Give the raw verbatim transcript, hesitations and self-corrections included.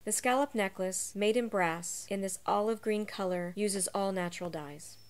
The scallop necklace, made in brass, in this olive green color, uses all natural dyes.